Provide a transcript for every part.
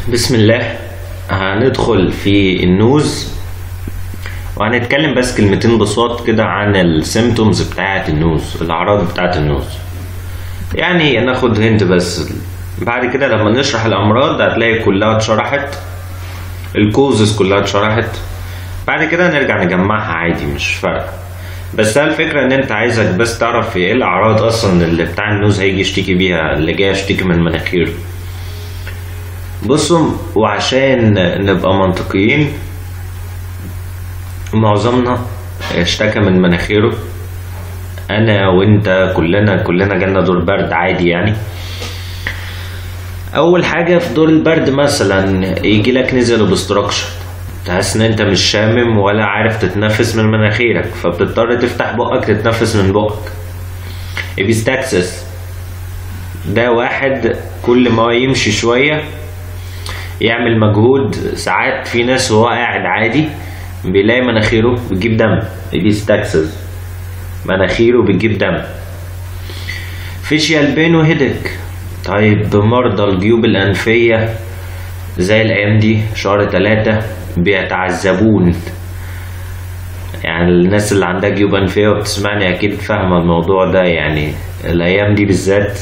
بسم الله. هندخل في النوز وهنتكلم بس كلمتين بساط كده عن السيمتومز بتاعة النوز، الأعراض بتاعة النوز. يعني ناخد هنت بس، بعد كده لما نشرح الأمراض هتلاقي كلها اتشرحت، الكوزز كلها اتشرحت، بعد كده نرجع نجمعها عادي مش فارقة. بس الفكرة ان انت عايزك بس تعرف ايه الأعراض اصلا اللي بتاع النوز هيجي يشتكي بيها، اللي جاي يشتكي من مناخيره. بصوا، وعشان نبقى منطقيين، معظمنا اشتكى من مناخيره، انا وانت كلنا جالنا دور برد عادي. يعني اول حاجه في دور البرد مثلا يجي لك نزل اوبستراكشن، تحس ان انت مش شامم ولا عارف تتنفس من مناخيرك، فبتضطر تفتح بقك تتنفس من بقك. ابيستاكسس ده واحد كل ما يمشي شويه يعمل مجهود، ساعات في ناس وهو قاعد عادي بيلاقي مناخيره بتجيب دم، ابيستاكسس مناخيره بتجيب دم. فيشيال بين وهيدك. طيب مرضى الجيوب الأنفية زي الأيام دي شهر 3 بيتعذبون، يعني الناس اللي عندها جيوب أنفية وبتسمعني أكيد فاهمة الموضوع ده. يعني الأيام دي بالذات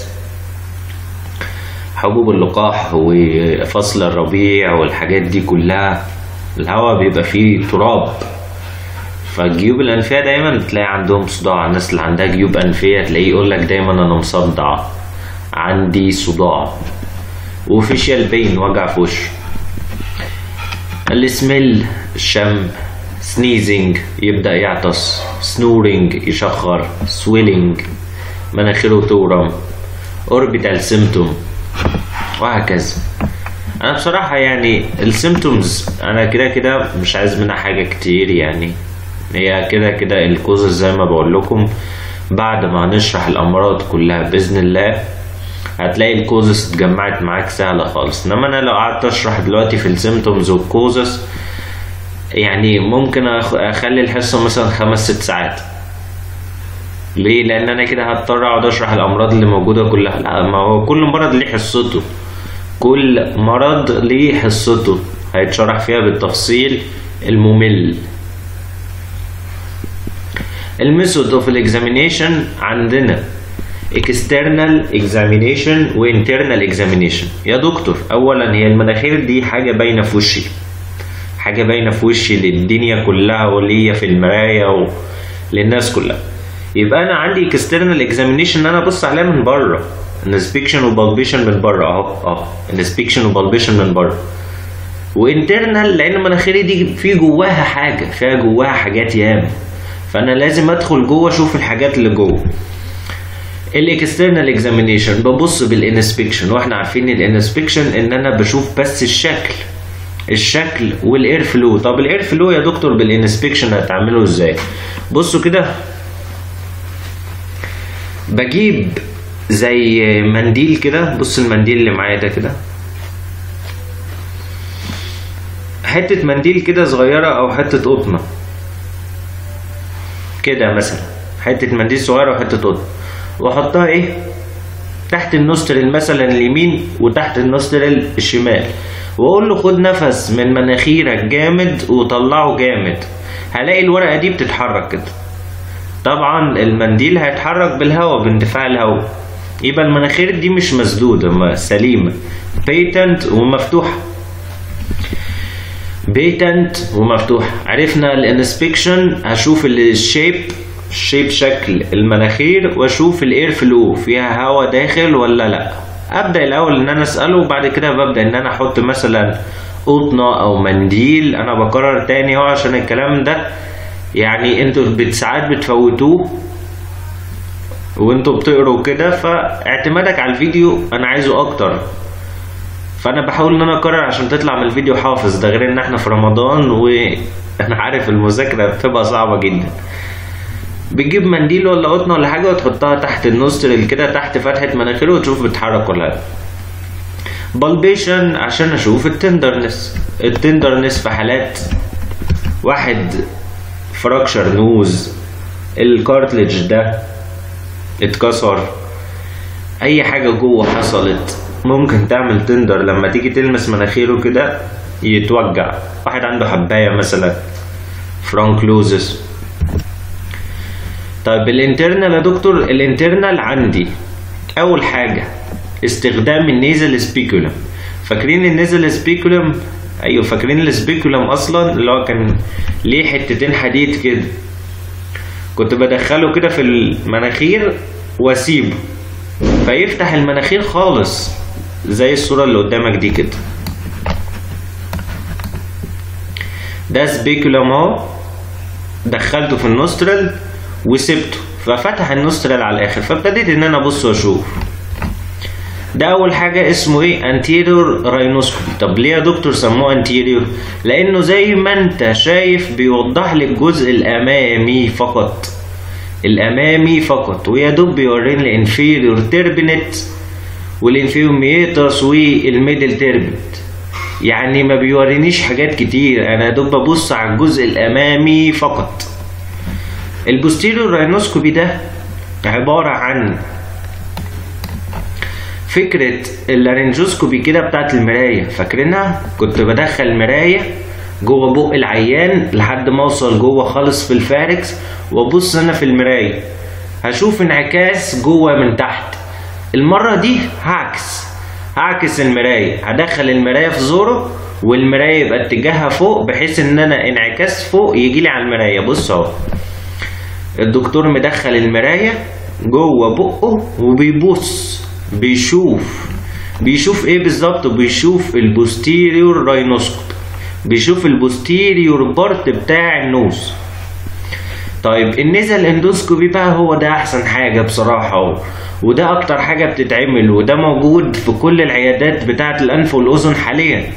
حبوب اللقاح وفصل الربيع والحاجات دي كلها، الهواء بيبقى فيه تراب، فالجيوب الأنفية دايما بتلاقي عندهم صداع. الناس اللي عندها جيوب أنفية تلاقيه يقولك دايما أنا مصدع، عندي صداع. وفيشيال بين وجع في وشه. السميل الشم، سنيزنج يبدأ يعطس، سنورينج يشخر، سويلينج مناخيره تورم، اوربيتال سيمتوم، وهكذا. انا بصراحة يعني السيمتومز انا كده مش عايز منها حاجة كتير، يعني هي كده الكوزز زي ما بقول لكم. بعد ما نشرح الامراض كلها باذن الله هتلاقي الكوزز اتجمعت معاك سهلة خالص. انما انا لو قعدت اشرح دلوقتي في السيمتومز والكوزز يعني ممكن اخلي الحصة مثلا 5-6 ساعات. ليه؟ لان انا كده هضطر اقعد اشرح الامراض اللي موجودة كلها. لا، ما هو كل مرض ليه حصته، كل مرض ليه حصته هيتشرح فيها بالتفصيل الممل. الميثود اوف الاكزامينيشن عندنا external examination و internal examination. يا دكتور اولا هي المناخير دي حاجه باينه في وشي، حاجه باينه في وشي للدنيا كلها وليا في المرايه وللناس كلها، يبقى انا عندي external examination ان انا ابص عليها من بره، inspection وبالبيشن من بره اهو inspection وبالبيشن من بره. وانترنال لان مناخيري دي في جواها حاجه، فيها جواها حاجات ياما، فانا لازم ادخل جوه اشوف الحاجات اللي جوه. الاكسترنال اكزامينيشن ببص بالانسبكشن، واحنا عارفين الانسبكشن ان انا بشوف بس الشكل والاير فلو. طب الاير فلو يا دكتور بالانسبكشن هتعمله ازاي؟ بصوا كده، بجيب زي منديل كده، بص المنديل اللي معايا ده كده، حتة منديل كده صغيرة او حتة قطنة كده مثلا، حتة منديل صغيرة وحتة قطنة، واحطها ايه تحت النوسترل مثلا اليمين وتحت النوسترل الشمال، واقول له خد نفس من مناخيرك جامد وطلعه جامد. هلاقي الورقة دي بتتحرك كده، طبعا المنديل هيتحرك بالهواء باندفاع الهواء، يبقى المناخير دي مش مسدودة، سليمة، بيتنت ومفتوحة، بيتنت ومفتوحة. عرفنا الانسبكشن، هشوف الشيب شكل المناخير، واشوف الاير فلو فيها هواء داخل ولا لا. ابدا الاول ان انا اساله، وبعد كده ببدا ان انا احط مثلا قطنه او منديل. انا بكرر تاني اهو عشان الكلام ده يعني انتوا ساعات بتفوتوه وانتوا بتقروا كده، فاعتمادك على الفيديو انا عايزه اكتر، فانا بحاول ان انا اكرر عشان تطلع من الفيديو حافظ. ده غير ان احنا في رمضان وانا عارف المذاكره بتبقى صعبه جدا. بتجيب منديل ولا قطنه ولا حاجه وتحطها تحت النوسترل كده، تحت فتحه مناخيره، وتشوف بتتحرك ولا لا. بالبيشن عشان اشوف التندرنس في حالات واحد فراكشر نوز، الكارتليج ده اتكسر، اي حاجه جوه حصلت، ممكن تعمل تندر لما تيجي تلمس مناخيره كده يتوجع. واحد عنده حباية مثلا، فرانكلوزس. طيب الانترنال يا دكتور، الانترنال عندي اول حاجة استخدام النيزل سبيكولم. فاكرين النيزل سبيكولم؟ ايوه فاكرين السبيكولم اصلا اللي هو كان ليه حتتين حديد كده، كنت بدخله كده في المناخير واسيبه فيفتح المناخير خالص زي الصورة اللي قدامك دي كده. ده سبيكولم اهو، دخلته في النوسترال وسبته ففتح النوسترال على الاخر، فابتديت ان انا ابص واشوف. ده اول حاجه اسمه ايه؟ anterior rhinoscopy. طب ليه يا دكتور سموه anterior؟ لانه زي ما انت شايف بيوضح لي الجزء الامامي فقط، الامامي فقط، ويا دوب بيوريني الانفيريور تيربنت والانفيريور ميتاس والميدل تيربنت، يعني ما بيورينيش حاجات كتير، انا يا دوب ببص على الجزء الامامي فقط. البوستيريور راينوسكوبي ده عباره عن فكرة اللارنجوسكوبي كده بتاعت المراية، فاكرينها؟ كنت بدخل مراية جوه بق العيان لحد ما اوصل جوه خالص في الفاركس وابص انا في المراية هشوف انعكاس جوه من تحت. المرة دي هعكس المراية، هدخل المراية في زوره والمراية يبقى اتجاهها فوق بحيث ان انا انعكاس فوق يجيلي على المراية. بص اهو الدكتور مدخل المراية جوه بقه وبيبص بيشوف ايه بالظبط؟ بيشوف البوستيريور راينوسكوب، بيشوف البوستيريور بارت بتاع النوز. طيب النيزل اندوسكوبي بقى هو ده احسن حاجه بصراحه، وده اكتر حاجه بتتعمل، وده موجود في كل العيادات بتاعه الانف والاذن حاليا.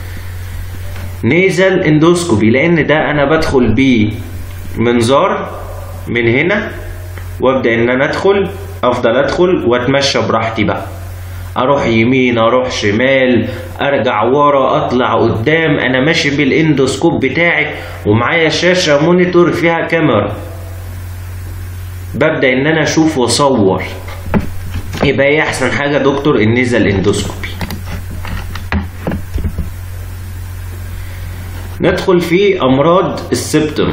نيزل اندوسكوبي لان ده انا بدخل بيه منظار من هنا وابدا ان انا افضل ادخل واتمشى براحتي بقى، اروح يمين اروح شمال ارجع ورا اطلع قدام، انا ماشي بالاندوسكوب بتاعي ومعايا شاشه مونيتور فيها كاميرا، ببدا ان انا اشوف واصور. يبقى ايه احسن حاجه دكتور؟ النيزل اندوسكوبي. ندخل في امراض السبتم.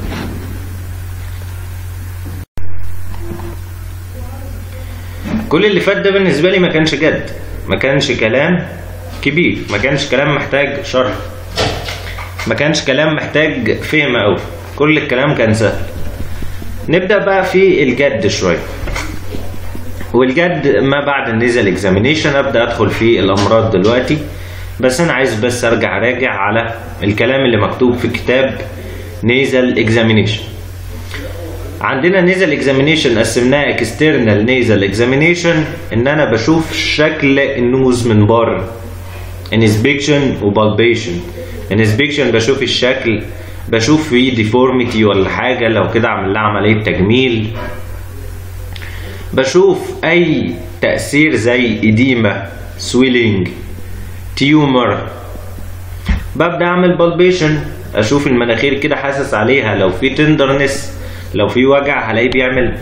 كل اللي فات ده بالنسبه لي ما كانش جد، ما كانش كلام كبير، ما كانش كلام محتاج شرح، ما كانش كلام محتاج فهم قوي، كل الكلام كان سهل. نبدا بقى في الجد شويه، والجد ما بعد النيزل اكزامينيشن. ابدا ادخل في الامراض دلوقتي، بس انا عايز بس راجع على الكلام اللي مكتوب في كتاب نيزل اكزامينيشن. عندنا نيزل اكزامينيشن قسمناها اكسترنال نيزل اكزامينيشن، ان انا بشوف شكل النوز من بره، انسبكشن وبالبيشن. انسبكشن بشوف الشكل، بشوف فيه ديفورميتي ولا حاجه، لو كده اعمل لها عمليه تجميل. بشوف اي تاثير زي اديمه، سويلينج، تيومر. ببدا اعمل بالبيشن، اشوف المناخير كده حاسس عليها، لو في تندرنس، لو في وجع هلاقيه بيعمل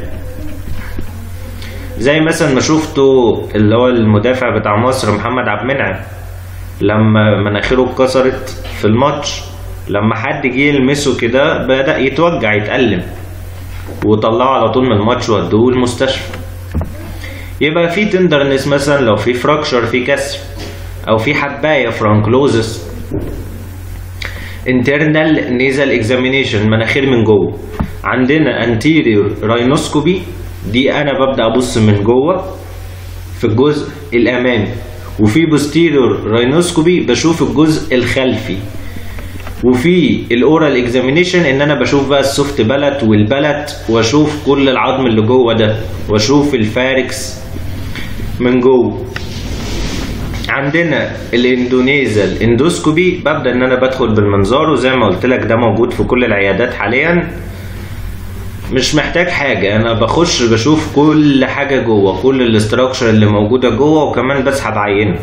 زي مثلا ما شفته اللي هو المدافع بتاع مصر محمد عبد المنعم لما مناخيره اتكسرت في الماتش، لما حد جه يلمسه كده بدأ يتوجع يتألم وطلعه على طول من الماتش ودوه المستشفى. يبقى في تندرنس مثلا، لو في فراكشر، في كسر، او في حبايه فرانكلوزس. internal nasal examination مناخير من جوه. عندنا anterior rhinoscopy، دي انا ببدا ابص من جوه في الجزء الامامي، وفي posterior rhinoscopy بشوف الجزء الخلفي، وفي الاورال اكزامينيشن ان انا بشوف بقى السوفت بلت والبلت، واشوف كل العظم اللي جوه ده، واشوف الفاركس من جوه. عندنا الاندونيزال اندوسكوبي، ببدا ان انا بدخل بالمنظار، وزي ما قلت لك ده موجود في كل العيادات حاليا، مش محتاج حاجه، انا بخش بشوف كل حاجه جوه، كل الاستراكشر اللي موجوده جوه، وكمان بسحب عينه.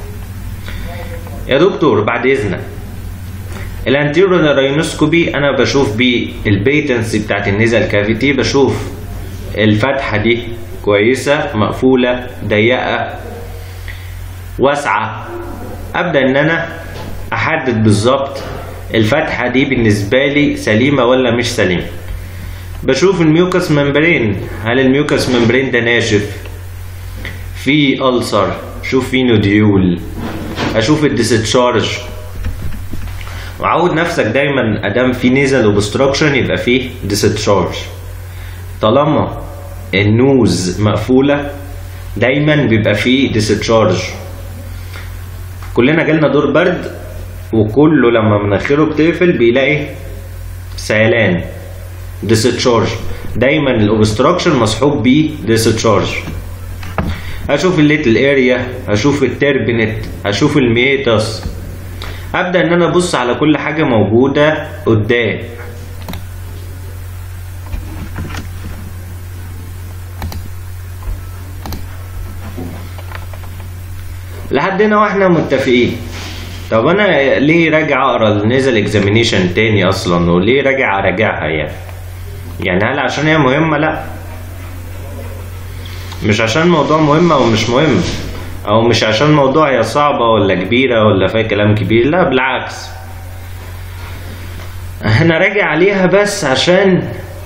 يا دكتور بعد اذنك، الانتيريور راينوسكوبي انا بشوف بيه البيتنسي بتاعت النيزل كافيتي، بشوف الفتحه دي كويسه، مقفوله، ضيقه، واسعة، ابدأ ان انا احدد بالظبط الفتحة دي بالنسبة لي سليمة ولا مش سليمة. بشوف الميوكس ممبرين، هل الميوكس ممبرين ده ناشف، في ألسر، شوف في نوديول، اشوف الديستشارج. وعود نفسك دايما ادام في نيزل اوبستراكشن يبقى فيه ديستشارج. طالما النوز مقفولة دايما بيبقى فيه ديستشارج. كلنا جالنا دور برد وكله لما مناخيره بتقفل بيلاقي سيلان، ديستشارج. دايما الاوبستراكشن مصحوب بيه ديستشارج. اشوف الليتل اريا، اشوف التربنت، اشوف الميتاس. ابدا ان انا ابص على كل حاجه موجوده قدام. لحد هنا واحنا متفقين. طب انا ليه راجع اقرا النيزل اكزامينيشن تاني اصلا، وليه راجع اراجعها يعني هل عشان هي مهمه؟ لا، مش عشان الموضوع مهم او مش مهم، او مش عشان الموضوع هي صعبه ولا كبيره ولا فيها كلام كبير، لا بالعكس. انا راجع عليها بس عشان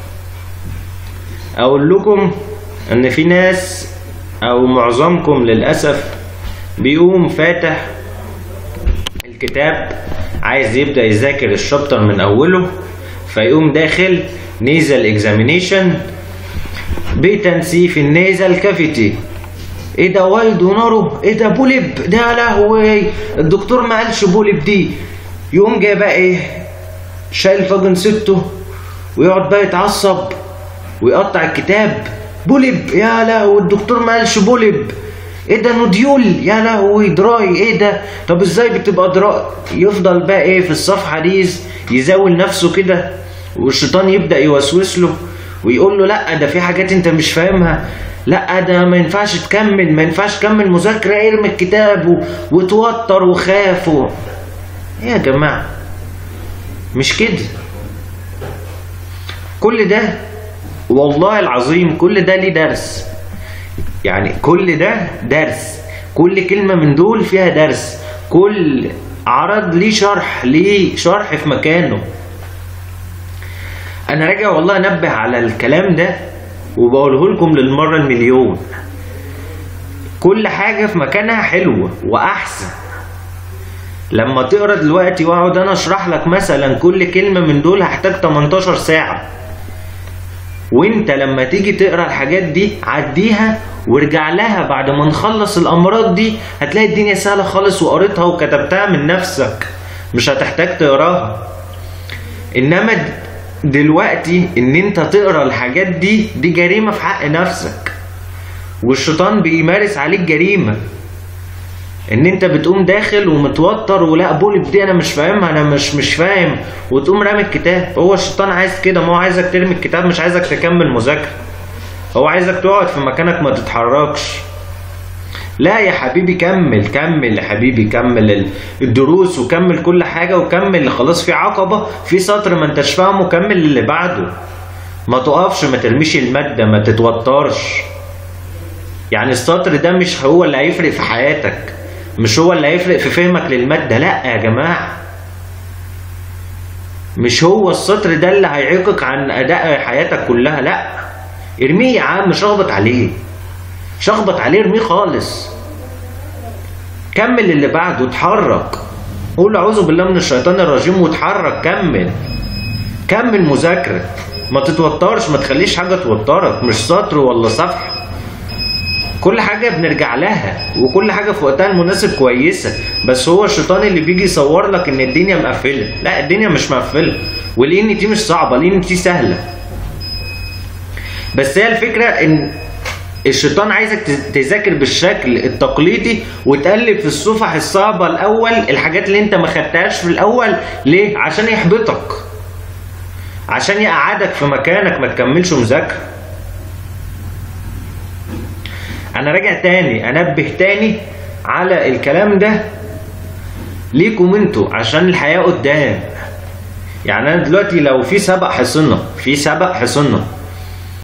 اقول لكم ان في ناس او معظمكم للاسف بيقوم فاتح الكتاب عايز يبدأ يذاكر الشابتر من اوله، فيقوم داخل نيزل اكزامينيشن بتنسيف النيزل كافيتي. ايه ده وايد ونارو، ايه ده بوليب ده، يا لهوي الدكتور ما قالش بوليب دي. يقوم جاي بقى ايه شايل فاجن سته ويقعد بقى يتعصب ويقطع الكتاب. بوليب، يا لهوي الدكتور ما قالش بوليب. ايه ده نوديول، يا لهوي دراي، ايه ده طب ازاي بتبقى دراي. يفضل بقى ايه في الصفحه دي يزاول نفسه كده، والشيطان يبدا يوسوس له ويقول له لا ده في حاجات انت مش فاهمها، لا ده ما ينفعش تكمل، ما ينفعش تكمل مذاكره، ارمي الكتاب وتوتر وخاف ايه يا جماعه؟ مش كده. كل ده والله العظيم كل ده ليه درس، يعني كل ده درس، كل كلمة من دول فيها درس، كل عرض ليه شرح، ليه شرح في مكانه. انا راجع والله انبه على الكلام ده وبقوله لكم للمرة المليون. كل حاجة في مكانها حلوة واحسن. لما تقرا دلوقتي واقعد انا اشرح لك مثلا كل كلمة من دول هحتاج 18 ساعة، وانت لما تيجي تقرا الحاجات دي عديها وارجع لها بعد ما نخلص الامراض دي، هتلاقي الدنيا سهله خالص وقريتها وكتبتها من نفسك، مش هتحتاج تقراها. انما دلوقتي ان انت تقرا الحاجات دي جريمه في حق نفسك، والشيطان بيمارس عليك جريمه ان انت بتقوم داخل ومتوتر ولا بوليب دي انا مش فاهمها، انا مش فاهم، وتقوم رامي الكتاب. هو الشيطان عايز كده، ما هو عايزك ترمي الكتاب، مش عايزك تكمل مذاكره، هو عايزك تقعد في مكانك ما تتحركش. لا يا حبيبي كمل، كمل يا حبيبي، كمل الدروس وكمل كل حاجه وكمل. خلاص في عقبه، في سطر ما انتش فاهمه، كمل اللي بعده. ما تقفش، ما ترميش الماده، ما تتوترش. يعني السطر ده مش هو اللي هيفرق في حياتك، مش هو اللي هيفرق في فهمك للمادة. لا يا جماعة، مش هو السطر ده اللي هيعيقك عن أداء حياتك كلها. لا، ارميه يا عم، شخبط عليه، شخبط عليه، ارميه خالص. كمل اللي بعده، اتحرك، قول أعوذ بالله من الشيطان الرجيم واتحرك. كمل مذاكرة، ما تتوترش، ما تخليش حاجة توترك، مش سطر ولا صفحة. كل حاجة بنرجع لها وكل حاجة في وقتها المناسب كويسة، بس هو الشيطان اللي بيجي يصور لك ان الدنيا مقفلة. لا، الدنيا مش مقفلة، والان تي مش صعبة، الان تي سهلة. بس هي الفكرة ان الشيطان عايزك تذاكر بالشكل التقليدي وتقلب في الصفح الصعبة الاول، الحاجات اللي انت ما خدتهاش في الاول. ليه؟ عشان يحبطك، عشان يقعدك في مكانك ما تكملش مذاكرة. انا راجع تاني انبه تاني على الكلام ده ليكم انتوا عشان الحياة قدام. يعني انا دلوقتي لو في سبق حصنة